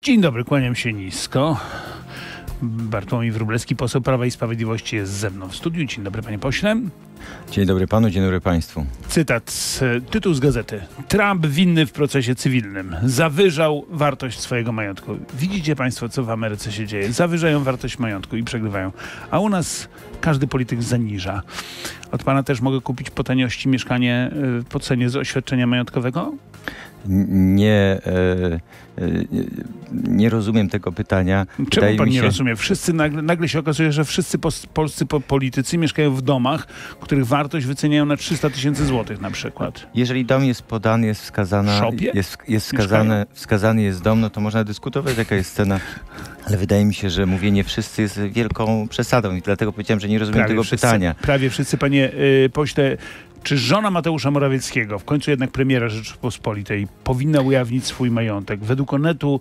Dzień dobry, kłaniam się nisko. Bartłomiej Wróblewski, poseł Prawa i Sprawiedliwości, jest ze mną w studiu. Dzień dobry, panie pośle. Dzień dobry panu, dzień dobry państwu. Cytat, tytuł z gazety. Trump winny w procesie cywilnym. Zawyżał wartość swojego majątku. Widzicie państwo, co w Ameryce się dzieje? Zawyżają wartość majątku i przegrywają. A u nas każdy polityk zaniża. Od pana też mogę kupić po taniości mieszkanie po cenie z oświadczenia majątkowego? Nie rozumiem tego pytania. Czemu pan nie rozumie? Wszyscy nagle się okazuje, że wszyscy polscy politycy mieszkają w domach, których wartość wyceniają na 300 000 złotych na przykład. Jeżeli dom jest podany, jest wskazana, wskazany jest dom, no to można dyskutować, jaka jest cena. Ale wydaje mi się, że mówienie wszyscy jest wielką przesadą i dlatego powiedziałem, że nie rozumiem tego pytania. Prawie wszyscy, panie pośle. Czy żona Mateusza Morawieckiego, w końcu jednak premiera Rzeczypospolitej, powinna ujawnić swój majątek? Według Onetu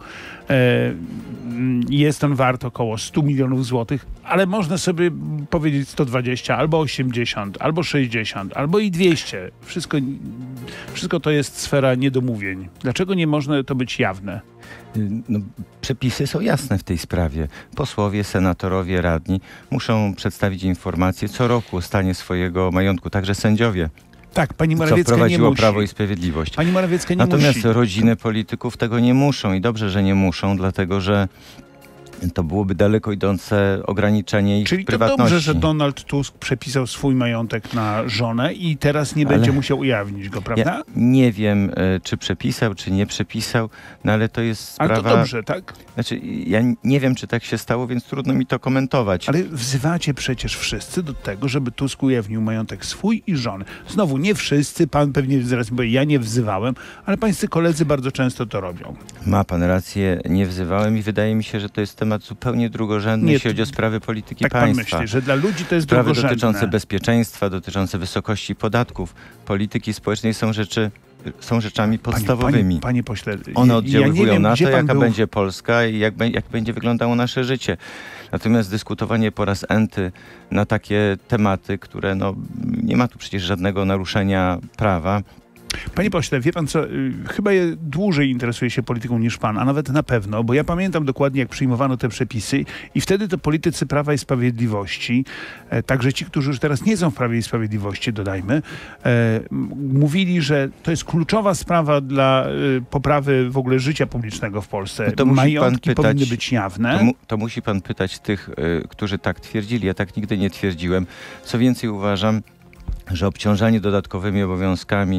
jest on wart około 100 milionów złotych, ale można sobie powiedzieć 120, albo 80, albo 60, albo i 200. Wszystko to jest sfera niedomówień. Dlaczego nie można to być jawne? No, przepisy są jasne w tej sprawie. Posłowie, senatorowie, radni muszą przedstawić informacje co roku o stanie swojego majątku, także sędziowie. Tak, pani Morawiecka co wprowadziło nie musi. Prawo i Sprawiedliwość. Pani Morawiecka nie Natomiast musi. rodziny polityków tego nie muszą i dobrze, że nie muszą, dlatego że to byłoby daleko idące ograniczenie ich prywatności. Czyli to dobrze, że Donald Tusk przepisał swój majątek na żonę i teraz nie będzie musiał ujawnić go, prawda? Ja nie wiem, czy przepisał, czy nie przepisał, no ale to jest sprawa... Ale to dobrze, tak? Znaczy, ja nie wiem, czy tak się stało, więc trudno mi to komentować. Ale wzywacie przecież wszyscy do tego, żeby Tusk ujawnił majątek swój i żony. Znowu, nie wszyscy, pan pewnie zaraz powie, ja nie wzywałem, ale pańscy koledzy bardzo często to robią. Ma pan rację, nie wzywałem i wydaje mi się, że to jest temat zupełnie drugorzędny, jeśli chodzi o sprawy polityki tak państwa. Pan myśli, że dla ludzi to jest sprawy drugorzędne. Dotyczące bezpieczeństwa, dotyczące wysokości podatków, polityki społecznej są rzeczami podstawowymi. Panie pośle, one oddziaływują wiem, na to, jaka będzie Polska i jak będzie wyglądało nasze życie. Natomiast dyskutowanie po raz enty na takie tematy, które nie ma tu przecież żadnego naruszenia prawa. Panie pośle, wie pan co, chyba dłużej interesuje się polityką niż pan, a nawet na pewno, bo ja pamiętam dokładnie, jak przyjmowano te przepisy i wtedy to politycy Prawa i Sprawiedliwości, także ci, którzy już teraz nie są w Prawie i Sprawiedliwości, dodajmy, mówili, że to jest kluczowa sprawa dla poprawy w ogóle życia publicznego w Polsce. No majątki powinny być jawne. To musi pan pytać tych, którzy tak twierdzili. Ja tak nigdy nie twierdziłem. Co więcej, uważam, że obciążanie dodatkowymi obowiązkami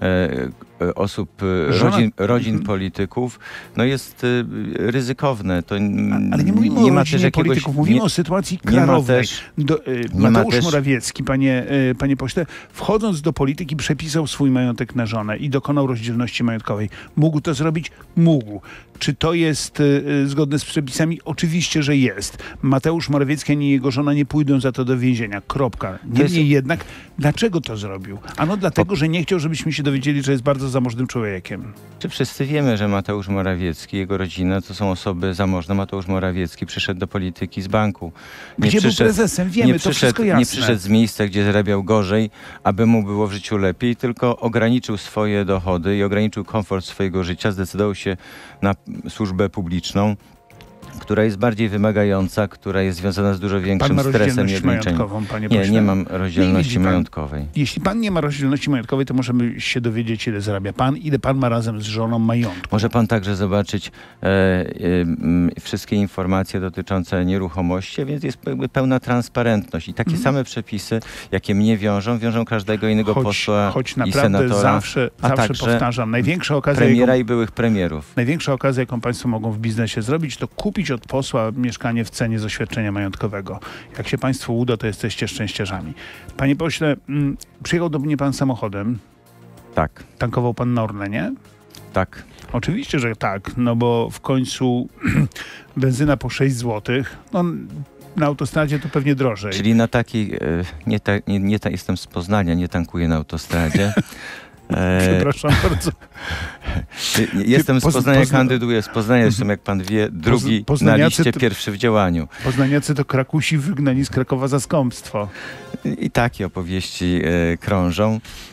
osób, rodzin polityków, jest ryzykowne. Ale nie mówimy o rodzinie polityków, mówimy o sytuacji klarownej. Mateusz Morawiecki, panie pośle, wchodząc do polityki, przepisał swój majątek na żonę i dokonał rozdzielności majątkowej. Mógł to zrobić? Mógł. Czy to jest zgodne z przepisami? Oczywiście, że jest. Mateusz Morawiecki ani jego żona nie pójdą za to do więzienia. Kropka. Niemniej jednak, dlaczego to zrobił? Ano dlatego, że nie chciał, żebyśmy się dowiedzieli, że jest bardzo zamożnym człowiekiem. Czy wszyscy wiemy, że Mateusz Morawiecki, jego rodzina to są osoby zamożne. Mateusz Morawiecki przyszedł do polityki z banku. Gdzie był prezesem? Wiemy, to wszystko jasne. Nie przyszedł z miejsca, gdzie zarabiał gorzej, aby mu było w życiu lepiej, tylko ograniczył swoje dochody i ograniczył komfort swojego życia. Zdecydował się na służbę publiczną, która jest bardziej wymagająca, która jest związana z dużo większym stresem i ograniczeniem. Nie mam rozdzielności majątkowej. Jeśli pan nie ma rozdzielności majątkowej, to możemy się dowiedzieć, ile zarabia pan, ile pan ma razem z żoną majątku. Może pan także zobaczyć wszystkie informacje dotyczące nieruchomości, więc jest pełna transparentność. I takie same przepisy, jakie mnie wiążą każdego innego posła i senatora. Zawsze powtarzam, największa okazja, premiera i byłych premierów. Największa okazja, jaką państwo mogą w biznesie zrobić, to kupić od posła mieszkanie w cenie z oświadczenia majątkowego. Jak się państwu uda, to jesteście szczęściarzami. Panie pośle, przyjechał do mnie pan samochodem. Tak. Tankował pan na Orlenie? Tak. Oczywiście, że tak, bo w końcu benzyna po 6 zł. Na autostradzie to pewnie drożej. Czyli na takiej, jestem z Poznania, nie tankuję na autostradzie. Przepraszam bardzo. Jestem z Poznania, kandyduję z Poznania, zresztą jak pan wie, drugi na liście, pierwszy w działaniu. Poznaniacy to Krakusi wygnani z Krakowa za skąpstwo. I takie opowieści krążą.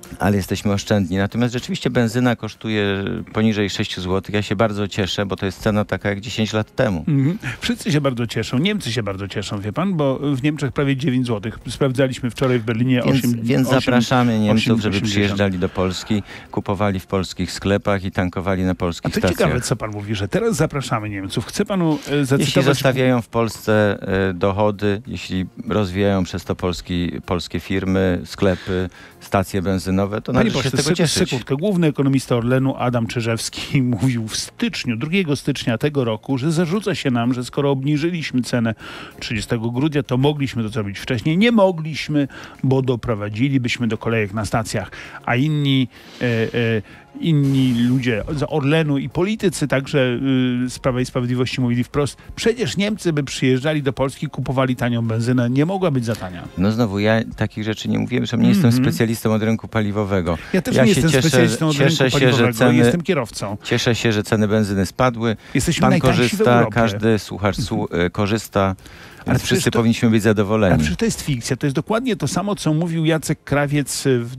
ale jesteśmy oszczędni. Natomiast rzeczywiście benzyna kosztuje poniżej 6 zł. Ja się bardzo cieszę, bo to jest cena taka jak 10 lat temu. Wszyscy się bardzo cieszą. Niemcy się bardzo cieszą, wie pan, bo w Niemczech prawie 9 zł. Sprawdzaliśmy wczoraj w Berlinie 8. Więc zapraszamy Niemców, żeby przyjeżdżali do Polski, kupowali w polskich sklepach i tankowali na polskich stacjach. To ciekawe, co pan mówi, że teraz zapraszamy Niemców. Chcę panu zacytować... Jeśli zostawiają w Polsce dochody, jeśli rozwijają przez to polskie firmy, sklepy, stacje benzynowe, to należy się z tego cieszyć. Sekundkę. Główny ekonomista Orlenu Adam Czyżewski mówił w styczniu, 2 stycznia tego roku, że zarzuca się nam, że skoro obniżyliśmy cenę 30 grudnia, to mogliśmy to zrobić wcześniej. Nie mogliśmy, bo doprowadzilibyśmy do kolejek na stacjach, a inni ludzie z Orlenu i politycy także z Prawa i Sprawiedliwości mówili wprost, przecież Niemcy by przyjeżdżali do Polski, kupowali tanią benzynę, nie mogła być za tania. No znowu, ja takich rzeczy nie mówiłem, że nie jestem specjalistą od rynku paliwowego. Ja też nie jestem specjalistą od rynku paliwowego, jestem kierowcą. Cieszę się, że ceny benzyny spadły. Jesteśmy Pan korzysta, każdy słuchacz korzysta. Ale wszyscy powinniśmy być zadowoleni. Ale przecież to jest fikcja. To jest dokładnie to samo, co mówił Jacek Krawiec w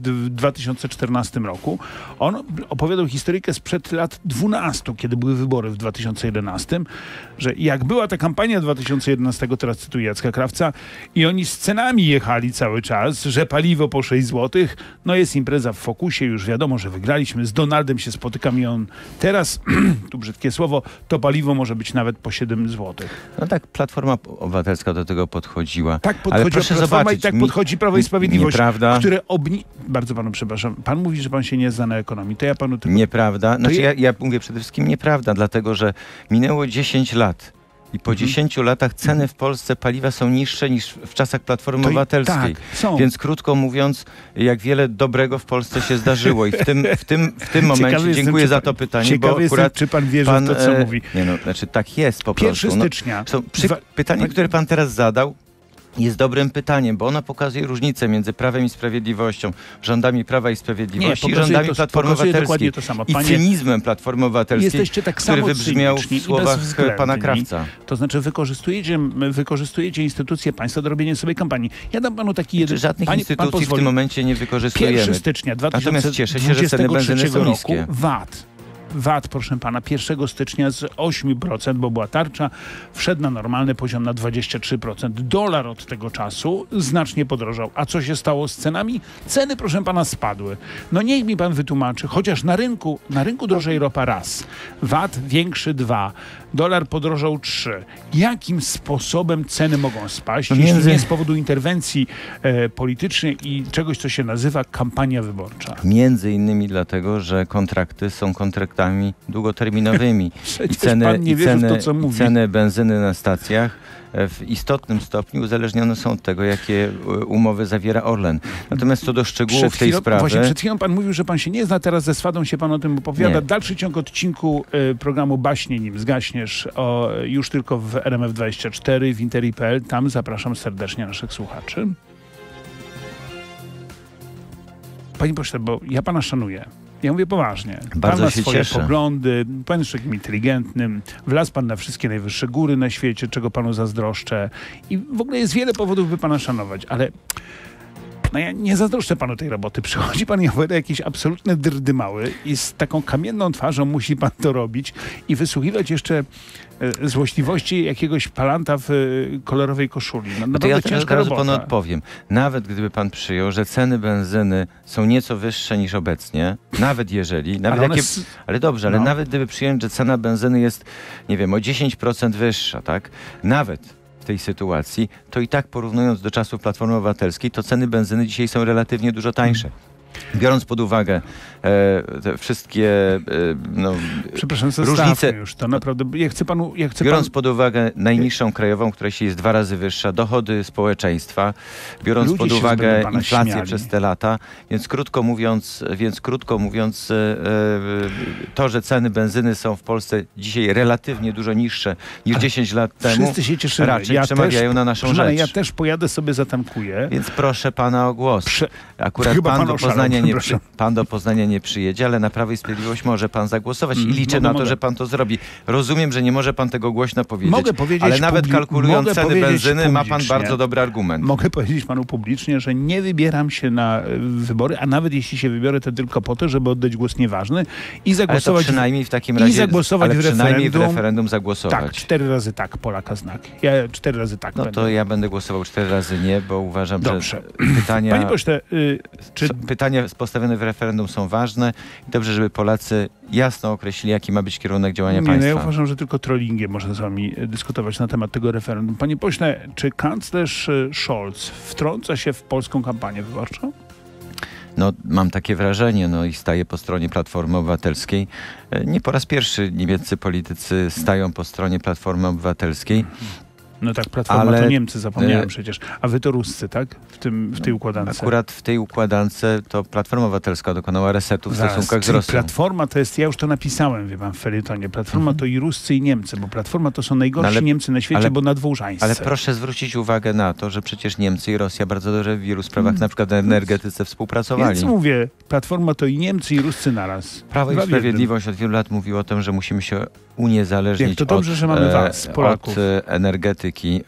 2014 roku. On opowiadał historyjkę sprzed lat 12, kiedy były wybory w 2011, że jak była ta kampania 2011, teraz cytuję Jacka Krawca, i oni z cenami jechali cały czas, że paliwo po 6 zł, no jest impreza w fokusie, już wiadomo, że wygraliśmy, z Donaldem się spotykam i on teraz, tu brzydkie słowo, to paliwo może być nawet po 7 zł. No tak, Platforma Obywatelska do tego podchodziła. Tak podchodziła Platforma i tak podchodzi Prawo i Sprawiedliwość, które Bardzo panu przepraszam. Pan mówi, że pan się nie zna na ekonomii. To ja panu tylko... Nieprawda. Znaczy ja mówię przede wszystkim nieprawda, dlatego że minęło 10 lat. I po 10 latach ceny w Polsce paliwa są niższe niż w czasach Platformy Obywatelskiej. Tak, więc krótko mówiąc, jak wiele dobrego w Polsce się zdarzyło. I w tym momencie dziękuję za to pytanie, bo akurat czy pan wierzy w to, co mówi. Nie, no, znaczy tak jest po prostu. 1 stycznia. Pytanie, które pan teraz zadał, jest dobrym pytaniem, bo ona pokazuje różnicę między Prawem i Sprawiedliwością, rządami Prawa i Sprawiedliwości i rządami Platformy Obywatelskiej i cynizmem Platformy Obywatelskiej, tak który wybrzmiał w słowach pana Krawca. To znaczy wykorzystujecie instytucje państwa do robienia sobie kampanii. Ja dam panu taki jeden... Żadnych instytucji w tym momencie nie wykorzystujemy. 1 stycznia 2023 Natomiast cieszę się, że ceny benzyny są niskie. VAT, proszę pana, 1 stycznia z 8%, bo była tarcza, wszedł na normalny poziom na 23%. Dolar od tego czasu znacznie podrożał. A co się stało z cenami? Ceny, proszę pana, spadły. No niech mi pan wytłumaczy, chociaż na rynku drożej ropa raz, VAT większy 2, dolar podrożał 3. Jakim sposobem ceny mogą spaść, jeśli nie z powodu interwencji politycznej i czegoś, co się nazywa kampania wyborcza? Między innymi dlatego, że kontrakty są kontraktami długoterminowymi. I ceny benzyny na stacjach w istotnym stopniu uzależnione są od tego, jakie umowy zawiera Orlen. Natomiast co do szczegółów tej sprawy... Właśnie przed chwilą pan mówił, że pan się nie zna, teraz ze Swadą się pan o tym opowiada. Nie. Dalszy ciąg odcinku programu Baśnie, nim zgaśniesz, już tylko w RMF24, w Interi.pl. Tam zapraszam serdecznie naszych słuchaczy. Panie pośle, bo ja pana szanuję. Ja mówię poważnie. Bardzo pan ma się swoje cieszę. poglądy, pan jest człowiekiem inteligentnym, wlazł pan na wszystkie najwyższe góry na świecie, czego panu zazdroszczę. I w ogóle jest wiele powodów, by pana szanować, ale no ja nie zazdroszczę panu tej roboty. Przychodzi pan i opowiada jakieś absolutne dyrdymały i z taką kamienną twarzą musi pan to robić i wysłuchiwać jeszcze złośliwości jakiegoś palanta w kolorowej koszuli. No to ja od razu panu odpowiem. Nawet gdyby pan przyjął, że ceny benzyny są nieco wyższe niż obecnie, nawet jeżeli... ale nawet gdyby przyjąć, że cena benzyny jest, nie wiem, o 10% wyższa, tak? Nawet w tej sytuacji, to i tak porównując do czasów Platformy Obywatelskiej, to ceny benzyny dzisiaj są relatywnie dużo tańsze. Biorąc pod uwagę te wszystkie przepraszam, różnice, już to naprawdę. Biorąc pod uwagę najniższą krajową, która jest 2 razy wyższa, dochody społeczeństwa, biorąc pod uwagę inflację przez te lata, więc krótko mówiąc, to, że ceny benzyny są w Polsce dzisiaj relatywnie dużo niższe niż 10 lat temu, wszyscy się cieszymy. Raczej przemawiają na naszą rzecz. Ja też pojadę sobie, zatankuję. Więc proszę pana o głos. Akurat pan do Poznania nie przyjedzie, ale na Prawo i Sprawiedliwość może pan zagłosować i liczę na to, że pan to zrobi. Rozumiem, że nie może pan tego głośno powiedzieć, ale nawet kalkulując ceny benzyny ma pan bardzo dobry argument. Mogę powiedzieć panu publicznie, że nie wybieram się na wybory, a nawet jeśli się wybiorę, to tylko po to, żeby oddać głos nieważny i zagłosować. Ale to przynajmniej w takim razie, w referendum zagłosować. Tak, 4 razy tak, Polaka znak. Ja 4 razy tak będę. To ja będę głosował 4 razy nie, bo uważam, że pytania... Panie pośle, pytania postawione w referendum są ważne i dobrze, żeby Polacy jasno określili, jaki ma być kierunek działania państwa. Ja uważam, że tylko trollingiem można z wami dyskutować na temat tego referendum. Panie pośle, czy kanclerz Scholz wtrąca się w polską kampanię wyborczą? No, mam takie wrażenie, i staję po stronie Platformy Obywatelskiej. Nie po raz pierwszy niemieccy politycy stają po stronie Platformy Obywatelskiej. No tak, Platforma to Niemcy, zapomniałem przecież. A wy to Ruscy, tak? W tej układance. Akurat w tej układance to Platforma Obywatelska dokonała resetu w stosunkach z Rosją. Platforma to jest, ja już to napisałem, wie pan, w felietonie. Platforma to i Ruscy, i Niemcy, bo Platforma to są najgorsi Niemcy na świecie, bo nadwołżańscy. Ale proszę zwrócić uwagę na to, że przecież Niemcy i Rosja bardzo dobrze w wielu sprawach, na przykład w energetyce, współpracowali. Więc mówię, Platforma to i Niemcy, i Ruscy naraz. Prawo i Sprawiedliwość od wielu lat mówiło o tym, że musimy się uniezależnić to dobrze, że mamy was, Polaków. od energetyki,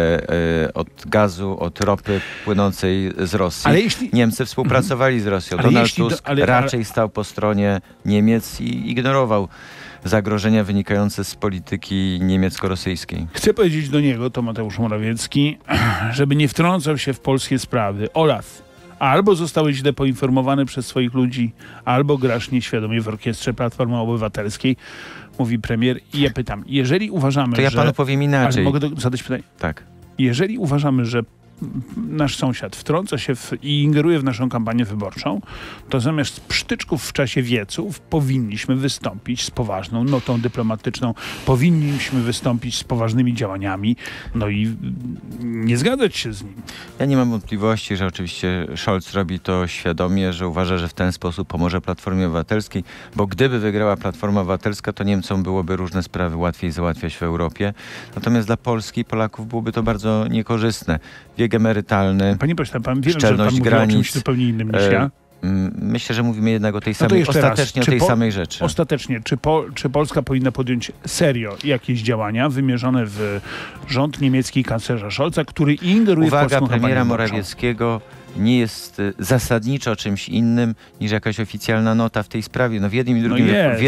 od gazu, od ropy płynącej z Rosji. Ale Niemcy współpracowali z Rosją. Donald Tusk raczej stał po stronie Niemiec i ignorował zagrożenia wynikające z polityki niemiecko-rosyjskiej. Chcę powiedzieć do niego, to Mateusz Morawiecki, żeby nie wtrącał się w polskie sprawy. Olaf, albo zostałeś źle poinformowany przez swoich ludzi, albo grasz nieświadomie w orkiestrze Platformy Obywatelskiej, mówi premier. I ja pytam, jeżeli uważamy, to ja panu powiem inaczej. Ale mogę zadać pytanie? Tak. Jeżeli uważamy, że nasz sąsiad wtrąca się i ingeruje w naszą kampanię wyborczą, to zamiast psztyczków w czasie wieców powinniśmy wystąpić z poważną notą dyplomatyczną, powinniśmy wystąpić z poważnymi działaniami, i nie zgadzać się z nim. Ja nie mam wątpliwości, że oczywiście Scholz robi to świadomie, że uważa, że w ten sposób pomoże Platformie Obywatelskiej, bo gdyby wygrała Platforma Obywatelska, to Niemcom byłoby różne sprawy łatwiej załatwiać w Europie. Natomiast dla Polski i Polaków byłoby to bardzo niekorzystne. Wiek emerytalny, Panie pośle, pan wie, że pan mówi o czymś zupełnie innym niż ja. Myślę, że mówimy jednak o tej samej, ostatecznie o tej samej rzeczy. Ostatecznie, czy Polska powinna podjąć serio jakieś działania wymierzone w rząd niemiecki kanclerza Scholza, który ingeruje w polską kampanię wyborczą? Premiera Morawieckiego nie jest zasadniczo czymś innym niż jakaś oficjalna nota w tej sprawie. W jednym i drugim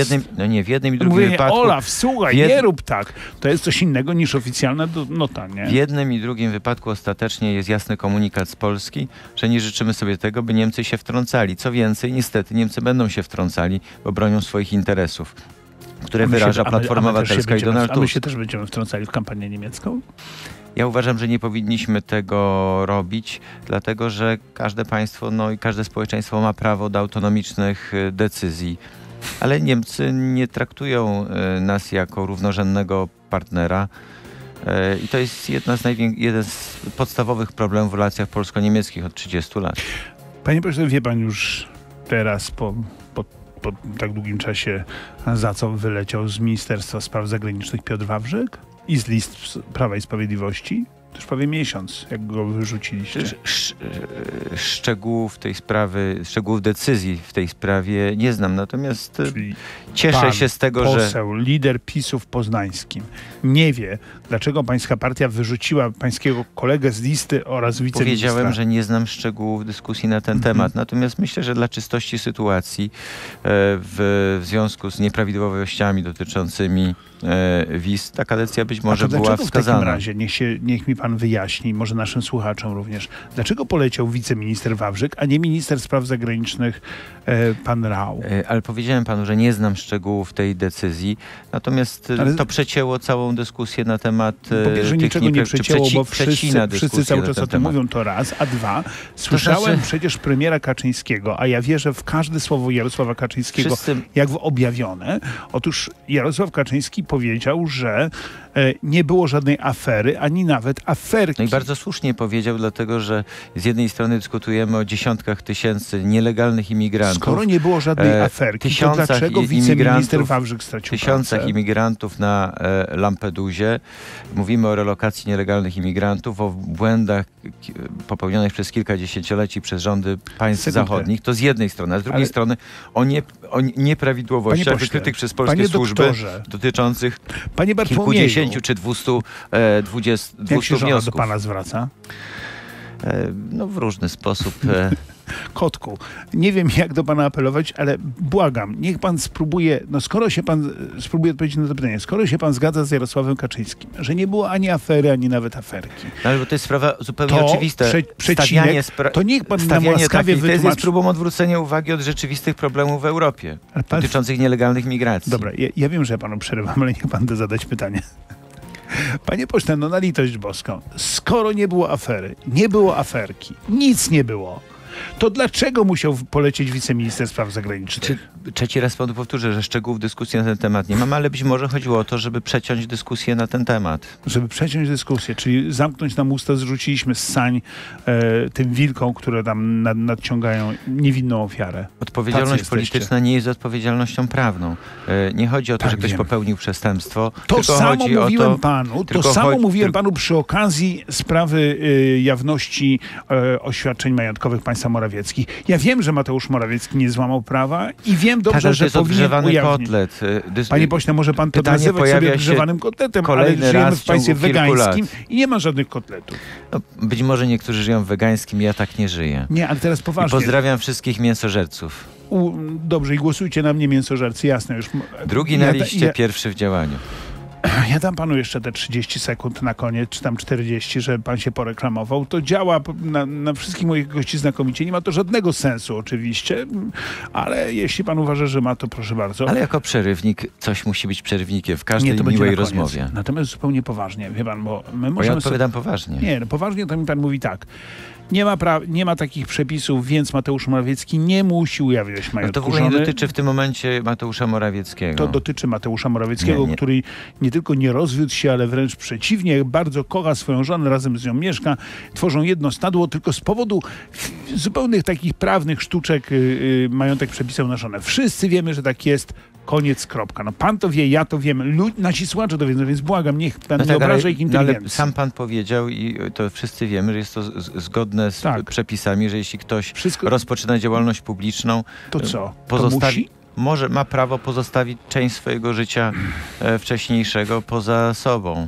wypadku. Olaf, słuchaj, nie rób tak. To jest coś innego niż oficjalna nota, nie? W jednym i drugim wypadku ostatecznie jest jasny komunikat z Polski, że nie życzymy sobie tego, by Niemcy się wtrącali. Co więcej, niestety Niemcy będą się wtrącali, bo bronią swoich interesów, które wyraża Platforma Obywatelska i Donald Tusk. A my się też będziemy wtrącali w kampanię niemiecką? Ja uważam, że nie powinniśmy tego robić, dlatego że każde państwo, i każde społeczeństwo ma prawo do autonomicznych decyzji. Ale Niemcy nie traktują nas jako równorzędnego partnera. I to jest jeden z podstawowych problemów w relacjach polsko-niemieckich od 30 lat. Panie pośle, wie pan już teraz po tak długim czasie, za co wyleciał z Ministerstwa Spraw Zagranicznych Piotr Wawrzyk i z list Prawa i Sprawiedliwości? To już prawie miesiąc, jak go wyrzuciliście. Szczegółów tej sprawy, szczegółów decyzji w tej sprawie nie znam, natomiast cieszę się z tego, że poseł, lider PiS-u w Poznańskim nie wie, dlaczego pańska partia wyrzuciła pańskiego kolegę z listy oraz wiceministra. Powiedziałem, że nie znam szczegółów dyskusji na ten temat, natomiast myślę, że dla czystości sytuacji w związku z nieprawidłowościami dotyczącymi wiz taka decyzja być może była wskazana. W takim razie niech mi pan wyjaśni, może naszym słuchaczom również, dlaczego poleciał wiceminister Wawrzyk, a nie minister spraw zagranicznych pan Rau? Ale powiedziałem panu, że nie znam szczegółów tej decyzji, natomiast to przecięło całą dyskusję na temat po pierwsze, niczego nie przecięło, bo wszyscy cały czas o tym mówią, to raz, a dwa, słyszałem przecież premiera Kaczyńskiego, a ja wierzę w każde słowo Jarosława Kaczyńskiego, jak w objawione. Otóż Jarosław Kaczyński powiedział, że nie było żadnej afery, ani nawet aferki. No i bardzo słusznie powiedział, dlatego że z jednej strony dyskutujemy o dziesiątkach tysięcy nielegalnych imigrantów. Skoro nie było żadnej aferki, to dlaczego wiceminister Wawrzyk stracił tysiącach imigrantów na Lampedusie. Mówimy o relokacji nielegalnych imigrantów, o błędach popełnionych przez kilka dziesięcioleci przez rządy państw zachodnich. To z jednej strony, a z drugiej strony o nieprawidłowościach wykrytych przez polskie służby dotyczących kilkudziesięciu czy 200 Jak się żona wniosków. do pana zwraca? No w różny sposób. Kotku, nie wiem jak do pana apelować, ale błagam, niech pan spróbuje, spróbuje odpowiedzieć na to pytanie, skoro się pan zgadza z Jarosławem Kaczyńskim, że nie było ani afery, ani nawet aferki. No, ale bo to jest sprawa zupełnie oczywista. To niech pan nam łaskawie wytłumaczy. To jest próbą odwrócenia uwagi od rzeczywistych problemów w Europie dotyczących nielegalnych migracji. Dobra, ja wiem, że ja panu przerywam, ale niech pan da zadać pytanie. Panie pośle, no na litość boską, skoro nie było afery, nie było aferki, nic nie było, to dlaczego musiał polecieć wiceminister spraw zagranicznych? Trzeci raz panu powtórzę, że szczegółów dyskusji na ten temat nie mam, ale być może chodziło o to, żeby przeciąć dyskusję na ten temat. Żeby przeciąć dyskusję, czyli zamknąć nam usta, zrzuciliśmy z sań tym wilkom, które tam nadciągają niewinną ofiarę. Odpowiedzialność polityczna nie jest odpowiedzialnością prawną. Nie chodzi o to, że ktoś popełnił przestępstwo. To samo mówiłem panu, mówiłem panu przy okazji sprawy jawności oświadczeń majątkowych państwa Morawieckich. Ja wiem, że Mateusz Morawiecki nie złamał prawa i wiem dobrze, że powinien ujawnić. Kotlet. Panie pośle, może pan to nazywać sobie grzewanym kotletem, ale żyjemy w państwie wegańskim i nie ma żadnych kotletów. No, być może niektórzy żyją w wegańskim, ja tak nie żyję. Nie, ale teraz poważnie. I pozdrawiam wszystkich mięsożerców. Dobrze, i głosujcie na mnie mięsożercy, jasne już. Drugi na liście, pierwszy w działaniu. Ja dam panu jeszcze te 30 sekund na koniec, czy tam 40, żeby pan się poreklamował. To działa na wszystkich moich gości znakomicie. Nie ma to żadnego sensu oczywiście, ale jeśli pan uważa, że ma, to proszę bardzo. Ale jako przerywnik coś musi być przerywnikiem w każdej miłej rozmowie. Natomiast zupełnie poważnie, wie pan, bo my możemy... Bo ja odpowiadam poważnie. Nie, no poważnie to mi pan mówi tak. Nie ma takich przepisów, więc Mateusz Morawiecki nie musi ujawniać majątku to w ogóle nie dotyczy w tym momencie Mateusza Morawieckiego. To dotyczy Mateusza Morawieckiego, który nie tylko nie rozwiódł się, ale wręcz przeciwnie, bardzo kocha swoją żonę, razem z nią mieszka, tworzą jedno stadło, tylko z powodu zupełnych takich prawnych sztuczek majątek przepisał na żonę. Wszyscy wiemy, że tak jest. Koniec, kropka. No pan to wie, ja to wiem, nasi słuchacze to wiedzą, więc błagam, niech pan nie obraża ich inteligencji. Ale sam pan powiedział i to wszyscy wiemy, że jest to zgodne z przepisami, że jeśli ktoś rozpoczyna działalność publiczną, to co? ma prawo pozostawić część swojego życia wcześniejszego poza sobą.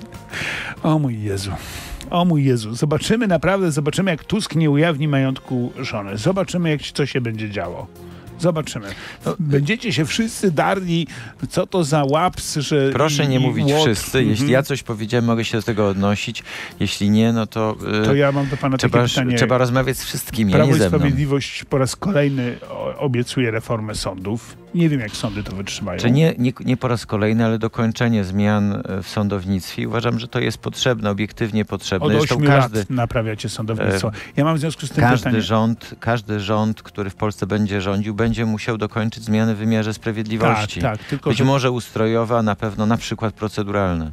O mój Jezu. O mój Jezu. Zobaczymy jak Tusk nie ujawni majątku żony. Zobaczymy, co się będzie działo. Zobaczymy. No, będziecie się wszyscy darli, co to za łaps, że... Proszę nie mówić wszyscy. Jeśli ja coś powiedziałem, mogę się do tego odnosić. Jeśli nie, no to... To ja mam do pana takie pytanie. Trzeba rozmawiać z wszystkimi, Prawo nie ze mną. i Sprawiedliwość po raz kolejny obiecuje reformę sądów. Nie wiem, jak sądy to wytrzymają. Czy nie po raz kolejny, ale dokończenie zmian w sądownictwie. Uważam, że to jest potrzebne, obiektywnie potrzebne. Od 8 lat naprawiacie sądownictwo. Ja mam w związku z tym pytanie. Każdy rząd, który w Polsce będzie rządził, będzie musiał dokończyć zmiany w wymiarze sprawiedliwości. Tylko być może ustrojowe, a na pewno na przykład proceduralne.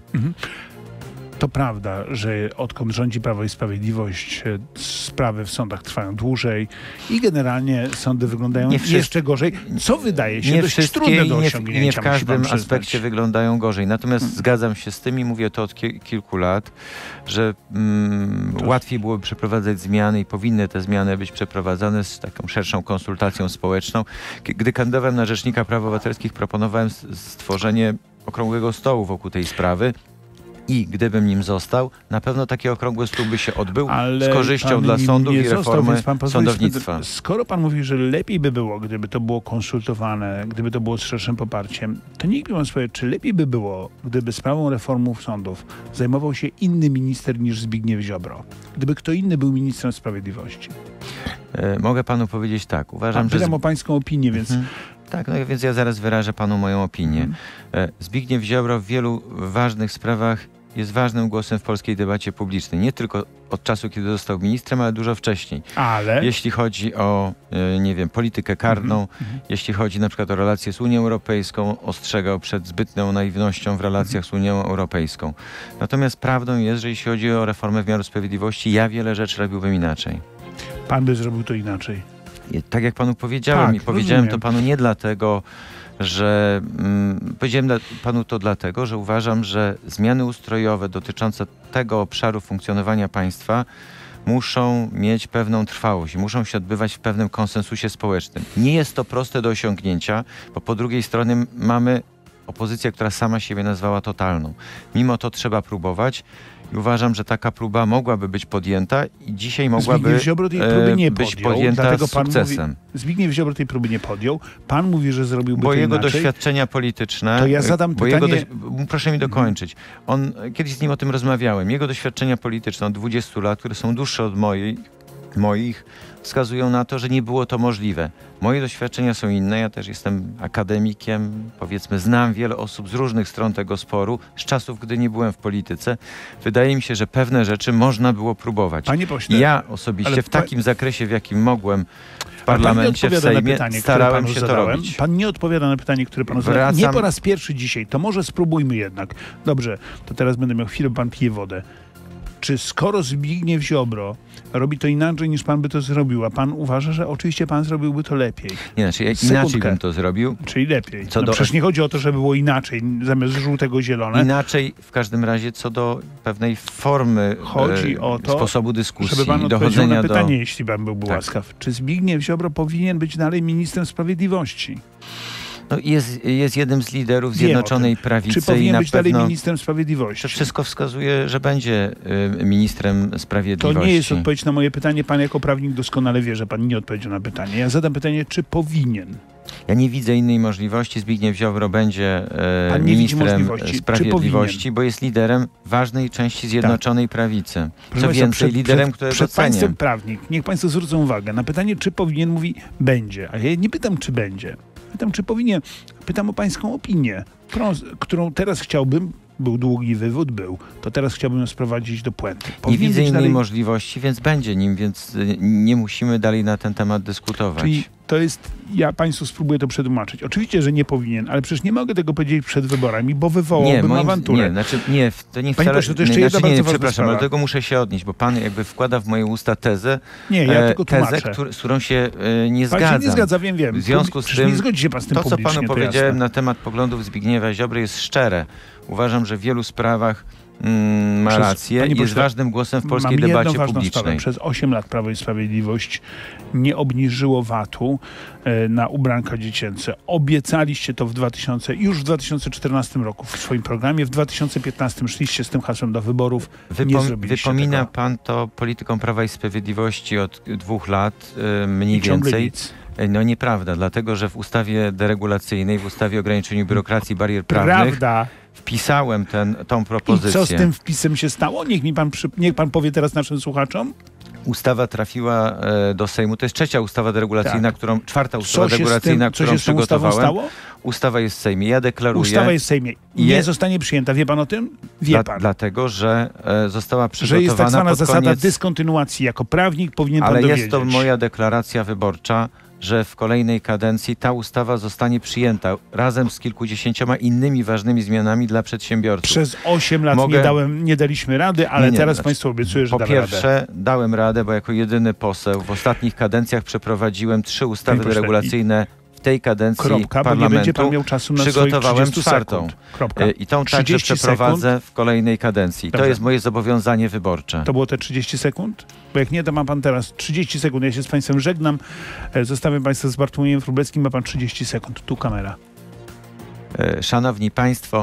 To prawda, że odkąd rządzi Prawo i Sprawiedliwość, sprawy w sądach trwają dłużej i generalnie sądy wyglądają jeszcze gorzej, co wydaje się dość trudne do osiągnięcia. Nie w każdym aspekcie wyglądają gorzej. Natomiast zgadzam się z tym i mówię to od kilku lat, że łatwiej byłoby przeprowadzać zmiany i powinny te zmiany być przeprowadzane z taką szerszą konsultacją społeczną. Gdy kandydowałem na Rzecznika Praw Obywatelskich, proponowałem stworzenie okrągłego stołu wokół tej sprawy. I gdybym nim został, na pewno taki okrągły stół by się odbył z korzyścią dla sądów i reformy sądownictwa. Skoro pan mówi, że lepiej by było, gdyby to było konsultowane, gdyby to było z szerszym poparciem, to nikt mi pan powie, czy lepiej by było, gdyby sprawą reformów sądów zajmował się inny minister niż Zbigniew Ziobro? Gdyby kto inny był ministrem sprawiedliwości? Mogę panu powiedzieć tak. Uważam, że... Pytam o pańską opinię, więc... Tak, no więc ja zaraz wyrażę panu moją opinię. Zbigniew Ziobro w wielu ważnych sprawach jest ważnym głosem w polskiej debacie publicznej. Nie tylko od czasu, kiedy został ministrem, ale dużo wcześniej. Ale? Jeśli chodzi o, nie wiem, politykę karną, jeśli chodzi na przykład o relacje z Unią Europejską, ostrzegał przed zbytnią naiwnością w relacjach z Unią Europejską. Natomiast prawdą jest, że jeśli chodzi o reformę wymiaru sprawiedliwości, ja wiele rzeczy robiłbym inaczej. Pan by zrobił to inaczej. Tak jak panu powiedziałem, tak, i powiedziałem to panu nie dlatego, że powiedziałem panu to dlatego, że uważam, że zmiany ustrojowe dotyczące tego obszaru funkcjonowania państwa muszą mieć pewną trwałość, muszą się odbywać w pewnym konsensusie społecznym. Nie jest to proste do osiągnięcia, bo po drugiej stronie mamy opozycję, która sama siebie nazwała totalną. Mimo to trzeba próbować. I uważam, że taka próba mogłaby być podjęta i dzisiaj mogłaby być podjęta z sukcesem. Zbigniew Ziobro tej próby nie podjął. Pan mówi, że zrobiłby to jego inaczej. doświadczenia polityczne... To ja zadam pytanie... Proszę mi dokończyć. Kiedyś z nim o tym rozmawiałem. Jego doświadczenia polityczne od 20 lat, które są dłuższe od moich, wskazują na to, że nie było to możliwe. Moje doświadczenia są inne. Ja też jestem akademikiem. Powiedzmy, znam wiele osób z różnych stron tego sporu, z czasów, gdy nie byłem w polityce. Wydaje mi się, że pewne rzeczy można było próbować. Panie pośle, ja osobiście w takim zakresie, w jakim mogłem w parlamencie, w Sejmie, starałem się to robić. Pan nie odpowiada na pytanie, które panu zadałem. Nie po raz pierwszy dzisiaj. To może spróbujmy jednak. Dobrze, to teraz będę miał chwilę, pan pije wodę. Czy skoro Zbigniew Ziobro robi to inaczej, niż pan by to zrobił, a pan uważa, że oczywiście pan zrobiłby to lepiej? Nie, znaczy inaczej bym to zrobił. Czyli lepiej. Przecież nie chodzi o to, żeby było inaczej, zamiast żółtego zielone. Inaczej w każdym razie co do pewnej formy chodzi o to, sposobu dyskusji żeby pan i odpowiedział dochodzenia na pytanie, jeśli pan byłby łaskaw. Czy Zbigniew Ziobro powinien być dalej ministrem sprawiedliwości? No jest jednym z liderów Zjednoczonej Prawicy. Czy powinien i na być dalej ministrem sprawiedliwości? To wszystko wskazuje, że będzie ministrem sprawiedliwości. To nie jest odpowiedź na moje pytanie. Pan jako prawnik doskonale wie, że pan nie odpowiedział na pytanie. Ja zadam pytanie, czy powinien? Ja nie widzę innej możliwości. Zbigniew Ziobro będzie ministrem sprawiedliwości, bo jest liderem ważnej części Zjednoczonej Prawicy. Co więcej, liderem, którego przed państwem prawnik. Niech państwo zwrócą uwagę. Na pytanie, czy powinien, mówi będzie. A ja nie pytam, czy będzie. Pytam, czy powinien. Pytam o pańską opinię, którą teraz chciałbym, był długi wywód, to teraz chciałbym ją sprowadzić do puenty. Nie widzę innej możliwości, więc będzie nim, więc nie musimy dalej na ten temat dyskutować. Czyli to jest, ja państwu spróbuję to przetłumaczyć. Oczywiście, że nie powinien, ale przecież nie mogę tego powiedzieć przed wyborami, bo wywołałbym awanturę. To nie Panie pośle, to jeszcze jedna bardzo ważna przepraszam, sprawa. ale do tego muszę się odnieść, bo pan jakby wkłada w moje usta tezę, ja tylko z którą się nie zgadzam. Pan się nie zgadza, wiem. W związku z tym, nie zgodzi się pan z tym to co publicznie, panu powiedziałem na temat poglądów Zbigniewa Ziobry jest szczere. Uważam, że w wielu sprawach ma rację i jest ważnym głosem w polskiej debacie publicznej. Sprawę. Przez 8 lat Prawo i Sprawiedliwość nie obniżyło VAT-u na ubranka dziecięce. Obiecaliście to już w 2014 roku w swoim programie. W 2015 szliście z tym hasłem do wyborów. Nie zrobiliście Wypomina tego. pan to polityką Prawa i Sprawiedliwości od 2 lat mniej więcej. Nic. No nieprawda, dlatego że w ustawie deregulacyjnej, w ustawie o ograniczeniu biurokracji i barier prawnych wpisałem tą propozycję. I co z tym wpisem się stało? Niech pan powie teraz naszym słuchaczom. Ustawa trafiła do Sejmu. To jest trzecia ustawa deregulacyjna, czwarta ustawa deregulacyjna, którą przygotowałem. Ustawa jest w Sejmie. Ja deklaruję... Ustawa jest w Sejmie. Nie zostanie przyjęta. Wie pan o tym? Wie pan. Dlatego, że została przygotowana że jest tak zwana zasada dyskontynuacji. Jako prawnik powinien pan dowiedzieć. Ale jest to moja deklaracja wyborcza, że w kolejnej kadencji ta ustawa zostanie przyjęta razem z kilkudziesięcioma innymi ważnymi zmianami dla przedsiębiorców. Przez 8 lat nie daliśmy rady, ale teraz państwo obiecuję, że damy radę. Po pierwsze, dałem radę, bo jako jedyny poseł w ostatnich kadencjach przeprowadziłem 3 ustawy deregulacyjne w tej kadencji parlamentu. Bo nie będzie pan miał czasu na przygotowałem 4. I tą także przeprowadzę w kolejnej kadencji. Dobrze. To jest moje zobowiązanie wyborcze. To było te 30 sekund? Bo jak nie, to ma pan teraz 30 sekund. Ja się z państwem żegnam. Zostawiam państwa z Bartłomiejem Wróblewskim. Ma pan 30 sekund. Tu kamera. Szanowni państwo,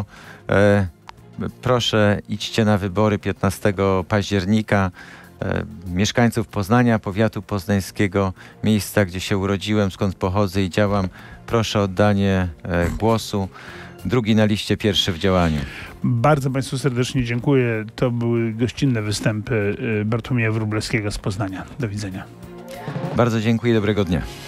proszę idźcie na wybory 15 października. Mieszkańców Poznania, powiatu poznańskiego, miejsca, gdzie się urodziłem, skąd pochodzę i działam, proszę o oddanie głosu. 2 na liście, 1 w działaniu. Bardzo państwu serdecznie dziękuję. To były gościnne występy Bartłomieja Wróblewskiego z Poznania. Do widzenia. Bardzo dziękuję, dobrego dnia.